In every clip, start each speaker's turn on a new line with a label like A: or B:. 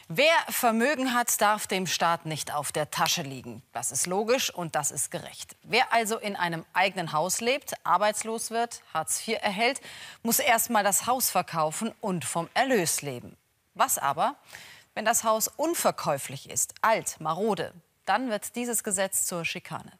A: Wer Vermögen hat, darf dem Staat nicht auf der Tasche liegen. Das ist logisch und das ist gerecht. Wer also in einem eigenen Haus lebt, arbeitslos wird, Hartz IV erhält, muss erst mal das Haus verkaufen und vom Erlös leben. Was aber, wenn das Haus unverkäuflich ist, alt, marode? Dann wird dieses Gesetz zur Schikane.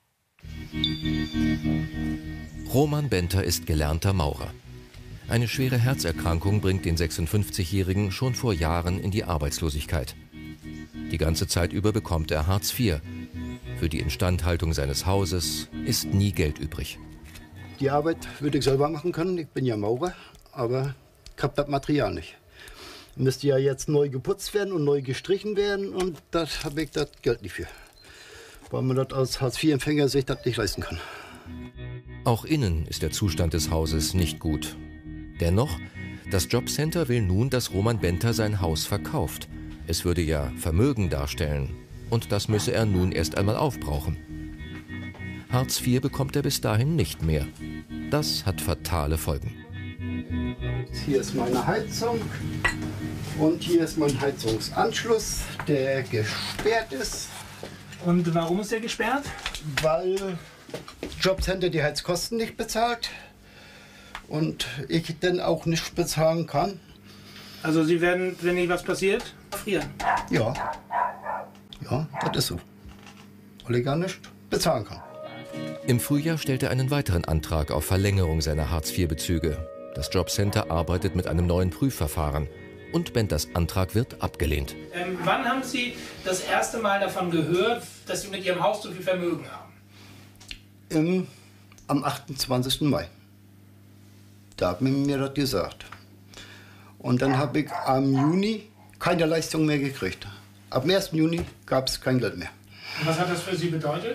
B: Roman Benter ist gelernter Maurer. Eine schwere Herzerkrankung bringt den 56-Jährigen schon vor Jahren in die Arbeitslosigkeit. Die ganze Zeit über bekommt er Hartz IV. Für die Instandhaltung seines Hauses ist nie Geld übrig.
C: Die Arbeit würde ich selber machen können, ich bin ja Maurer, aber ich habe das Material nicht. Müsste ja jetzt neu geputzt werden und neu gestrichen werden und das habe ich das Geld nicht für. Weil man das als Hartz-IV-Empfänger sich das nicht leisten kann.
B: Auch innen ist der Zustand des Hauses nicht gut. Dennoch, das Jobcenter will nun, dass Roman Benter sein Haus verkauft. Es würde ja Vermögen darstellen. Und das müsse er nun erst einmal aufbrauchen. Hartz IV bekommt er bis dahin nicht mehr. Das hat fatale Folgen.
C: Hier ist meine Heizung und hier ist mein Heizungsanschluss, der gesperrt ist.
D: Und warum ist der gesperrt?
C: Weil Jobcenter die Heizkosten nicht bezahlt und ich dann auch nicht bezahlen kann.
D: Also Sie werden, wenn Ihnen was passiert, frieren?
C: Ja, das ist so. Weil ich gar nicht bezahlen kann.
B: Im Frühjahr stellt er einen weiteren Antrag auf Verlängerung seiner Hartz-IV-Bezüge. Das Jobcenter arbeitet mit einem neuen Prüfverfahren. Und Benters Antrag wird abgelehnt.
D: Wann haben Sie das erste Mal davon gehört, dass Sie mit Ihrem Haus so viel Vermögen haben?
C: Am 28. Mai. Da hat man mir das gesagt. Und dann habe ich am Juni keine Leistung mehr gekriegt. Ab dem 1. Juni gab es kein Geld mehr.
D: Und was hat das für Sie bedeutet?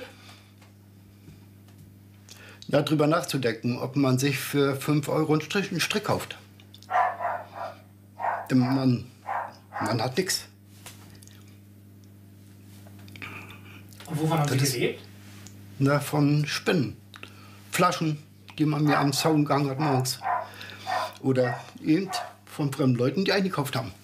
C: Ja, drüber nachzudenken, ob man sich für 5 Euro einen Strick kauft. Denn man hat nichts.
D: Und wovon haben Sie gelebt?
C: Na, von Spinnen. Flaschen, die man mir am Zaun gegangen hat morgens. Oder eben von fremden Leuten, die eingekauft haben.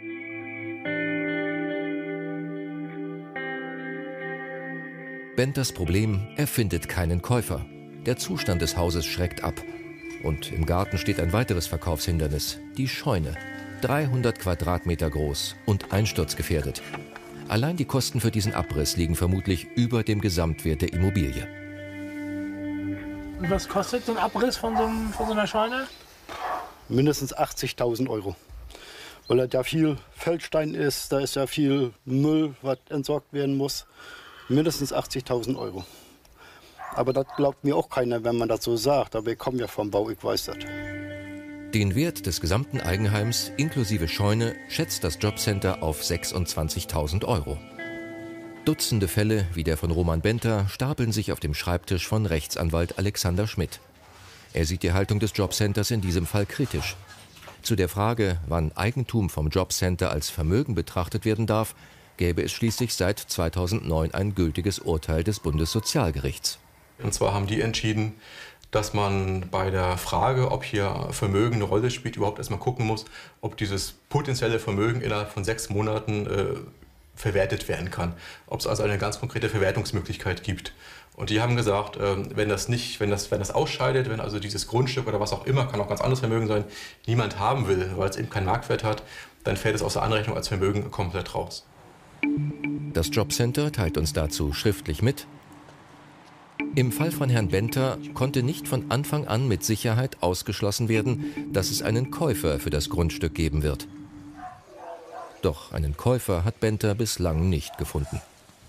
B: Benters Problem, er findet keinen Käufer. Der Zustand des Hauses schreckt ab. Und im Garten steht ein weiteres Verkaufshindernis, die Scheune. 300 Quadratmeter groß und einsturzgefährdet. Allein die Kosten für diesen Abriss liegen vermutlich über dem Gesamtwert der Immobilie.
D: Und was kostet so ein Abriss von so einer Scheune?
C: Mindestens 80.000 Euro. Weil da viel Feldstein ist, da ist ja viel Müll, was entsorgt werden muss. Mindestens 80.000 Euro. Aber das glaubt mir auch keiner, wenn man das so sagt. Aber ich komme ja vom Bau, ich weiß das.
B: Den Wert des gesamten Eigenheims inklusive Scheune schätzt das Jobcenter auf 26.000 Euro. Dutzende Fälle wie der von Roman Benter stapeln sich auf dem Schreibtisch von Rechtsanwalt Alexander Schmidt. Er sieht die Haltung des Jobcenters in diesem Fall kritisch. Zu der Frage, wann Eigentum vom Jobcenter als Vermögen betrachtet werden darf, gäbe es schließlich seit 2009 ein gültiges Urteil des Bundessozialgerichts.
E: Und zwar haben die entschieden, dass man bei der Frage, ob hier Vermögen eine Rolle spielt, überhaupt erstmal gucken muss, ob dieses potenzielle Vermögen innerhalb von 6 Monaten verwertet werden kann. Ob es also eine ganz konkrete Verwertungsmöglichkeit gibt. Und die haben gesagt, wenn das ausscheidet, wenn also dieses Grundstück oder was auch immer, kann auch ganz anderes Vermögen sein, niemand haben will, weil es eben keinen Marktwert hat, dann fällt es aus der Anrechnung als Vermögen komplett raus.
B: Das Jobcenter teilt uns dazu schriftlich mit: Im Fall von Herrn Benter konnte nicht von Anfang an mit Sicherheit ausgeschlossen werden, dass es einen Käufer für das Grundstück geben wird. Doch einen Käufer hat Benter bislang nicht gefunden.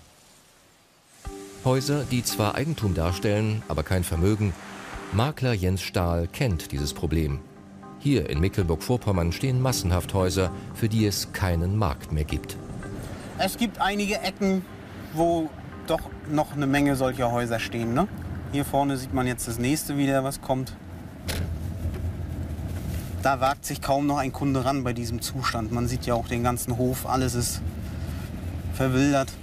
B: Häuser, die zwar Eigentum darstellen, aber kein Vermögen. Makler Jens Stahl kennt dieses Problem. Hier in Mecklenburg-Vorpommern stehen massenhaft Häuser, für die es keinen Markt mehr gibt.
F: Es gibt einige Ecken, wo doch noch eine Menge solcher Häuser stehen. Ne? Hier vorne sieht man jetzt das nächste wieder, was kommt. Da wagt sich kaum noch ein Kunde ran bei diesem Zustand. Man sieht ja auch den ganzen Hof, alles ist verwildert.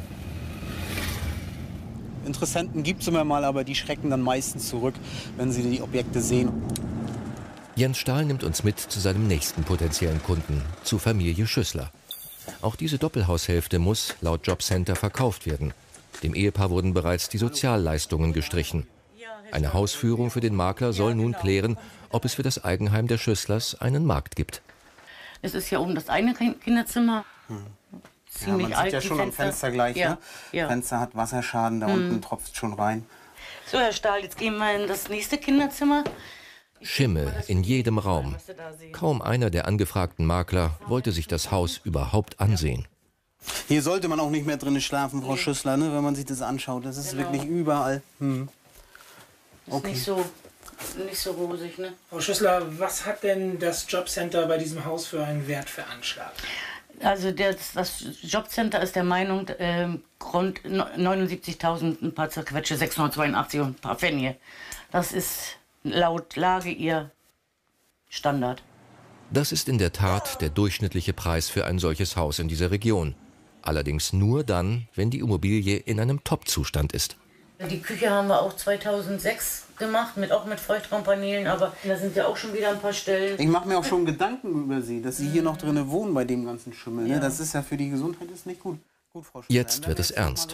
F: Interessenten gibt es immer mal, aber die schrecken dann meistens zurück, wenn sie die Objekte sehen.
B: Jens Stahl nimmt uns mit zu seinem nächsten potenziellen Kunden, zu Familie Schüssler. Auch diese Doppelhaushälfte muss laut Jobcenter verkauft werden. Dem Ehepaar wurden bereits die Sozialleistungen gestrichen. Eine Hausführung für den Makler soll nun klären, ob es für das Eigenheim der Schüsslers einen Markt gibt.
G: Es ist ja oben das eine Kinderzimmer. Ziemlich
F: man
G: alt,
F: sieht ja schon am Fenster gleich.
G: Ja,
F: Ne?
G: ja.
F: Fenster hat Wasserschaden, da unten tropft schon rein.
G: So, Herr Stahl, jetzt gehen wir in das nächste Kinderzimmer.
B: Schimmel in jedem Raum. Kaum einer der angefragten Makler wollte sich das Haus überhaupt ansehen.
F: Hier sollte man auch nicht mehr drin schlafen, Frau Schüssler, ne, wenn man sich das anschaut. Das ist wirklich überall.
G: Ist nicht so rosig, ne?
D: Frau Schüssler, was hat denn das Jobcenter bei diesem Haus für einen Wert veranschlagt?
G: Also das Jobcenter ist der Meinung, rund 79.000, ein paar zerquetsche, 682 und ein paar Pfennige. Das ist laut Lage ihr Standard.
B: Das ist in der Tat der durchschnittliche Preis für ein solches Haus in dieser Region. Allerdings nur dann, wenn die Immobilie in einem Top-Zustand ist.
G: Die Küche haben wir auch 2006 gemacht, auch mit Feuchtraumpanelen, aber da sind ja auch schon wieder ein paar Stellen.
F: Ich mache mir auch schon Gedanken über Sie, dass Sie hier noch drinnen wohnen bei dem ganzen Schimmel. Ne? Das ist ja für die Gesundheit ist nicht gut. Frau Schüssler,
B: Jetzt wird es ernst.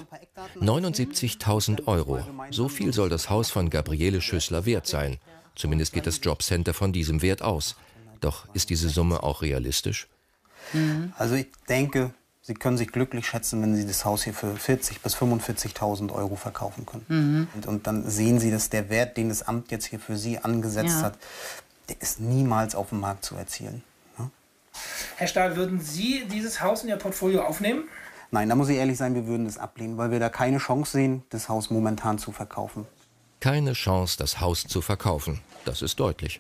B: 79.000 Euro. So viel soll das Haus von Gabriele Schüssler wert sein. Zumindest geht das Jobcenter von diesem Wert aus. Doch ist diese Summe auch realistisch?
F: Also ich denke, Sie können sich glücklich schätzen, wenn Sie das Haus hier für 40.000 bis 45.000 Euro verkaufen können. Und dann sehen Sie, dass der Wert, den das Amt jetzt hier für Sie angesetzt hat, der ist niemals auf dem Markt zu erzielen. Ja?
D: Herr Stahl, würden Sie dieses Haus in Ihr Portfolio aufnehmen?
F: Nein, da muss ich ehrlich sein, wir würden das ablehnen, weil wir da keine Chance sehen, das Haus momentan zu verkaufen.
B: Keine Chance, das Haus zu verkaufen. Das ist deutlich.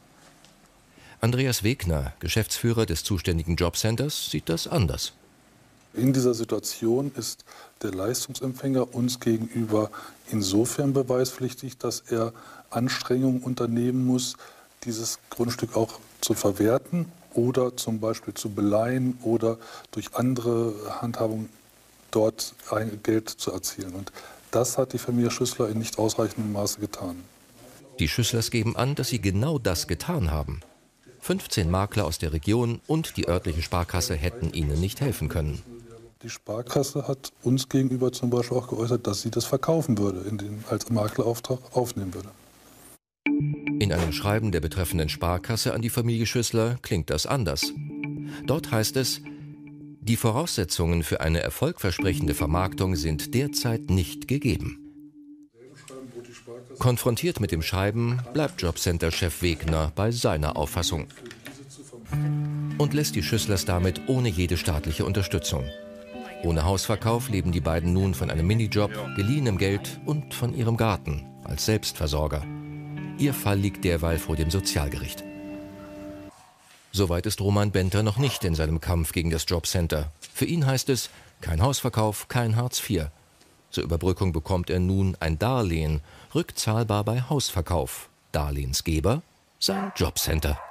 B: Andreas Wegner, Geschäftsführer des zuständigen Jobcenters, sieht das anders.
H: In dieser Situation ist der Leistungsempfänger uns gegenüber insofern beweispflichtig, dass er Anstrengungen unternehmen muss, dieses Grundstück auch zu verwerten oder zum Beispiel zu beleihen oder durch andere Handhabung dort Geld zu erzielen. Und das hat die Familie Schüssler in nicht ausreichendem Maße getan.
B: Die Schüsslers geben an, dass sie genau das getan haben. 15 Makler aus der Region und die örtliche Sparkasse hätten ihnen nicht helfen können.
H: Die Sparkasse hat uns gegenüber zum Beispiel auch geäußert, dass sie das verkaufen würde, als Maklerauftrag aufnehmen würde.
B: In einem Schreiben der betreffenden Sparkasse an die Familie Schüssler klingt das anders. Dort heißt es, die Voraussetzungen für eine erfolgversprechende Vermarktung sind derzeit nicht gegeben. Konfrontiert mit dem Schreiben bleibt Jobcenter-Chef Wegner bei seiner Auffassung und lässt die Schüsslers damit ohne jede staatliche Unterstützung. Ohne Hausverkauf leben die beiden nun von einem Minijob, geliehenem Geld und von ihrem Garten als Selbstversorger. Ihr Fall liegt derweil vor dem Sozialgericht. Soweit ist Roman Benter noch nicht in seinem Kampf gegen das Jobcenter. Für ihn heißt es, kein Hausverkauf, kein Hartz IV. Zur Überbrückung bekommt er nun ein Darlehen, rückzahlbar bei Hausverkauf. Darlehensgeber sein Jobcenter.